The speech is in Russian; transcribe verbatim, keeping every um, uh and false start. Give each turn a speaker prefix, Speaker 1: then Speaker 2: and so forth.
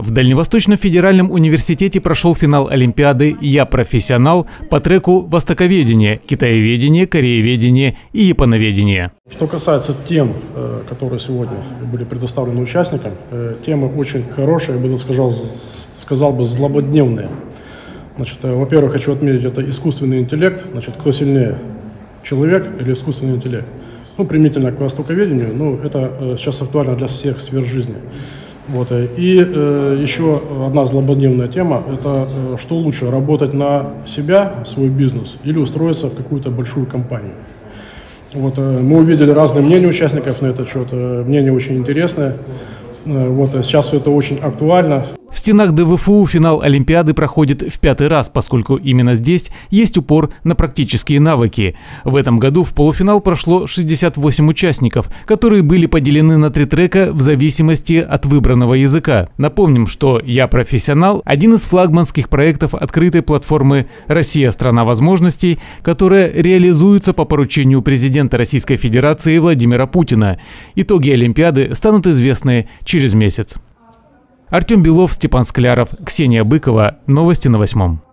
Speaker 1: В Дальневосточном федеральном университете прошел финал Олимпиады «Я профессионал» по треку «Востоковедение», «Китаеведение», «Корееведение» и «Японоведение».
Speaker 2: Что касается тем, которые сегодня были предоставлены участникам, темы очень хорошие, я бы сказал, сказал бы злободневные. Значит, во-первых, хочу отметить, это искусственный интеллект. Значит, кто сильнее, человек или искусственный интеллект? Ну, применительно к востоковедению, ну, это сейчас актуально для всех сфер жизни. Вот. И э, еще одна злободневная тема – это э, что лучше, работать на себя, свой бизнес, или устроиться в какую-то большую компанию. Вот, э, мы увидели разные мнения участников на этот счет, э, мнение очень интересное. Э, вот, сейчас это очень актуально.
Speaker 1: В стенах дэ вэ эф у финал Олимпиады проходит в пятый раз, поскольку именно здесь есть упор на практические навыки. В этом году в полуфинал прошло шестьдесят восемь участников, которые были поделены на три трека в зависимости от выбранного языка. Напомним, что «Я профессионал» – один из флагманских проектов открытой платформы «Россия – страна возможностей», которая реализуется по поручению президента Российской Федерации Владимира Путина. Итоги Олимпиады станут известны через месяц. Артем Белов, Степан Скляров, Ксения Быкова. Новости на восьмом.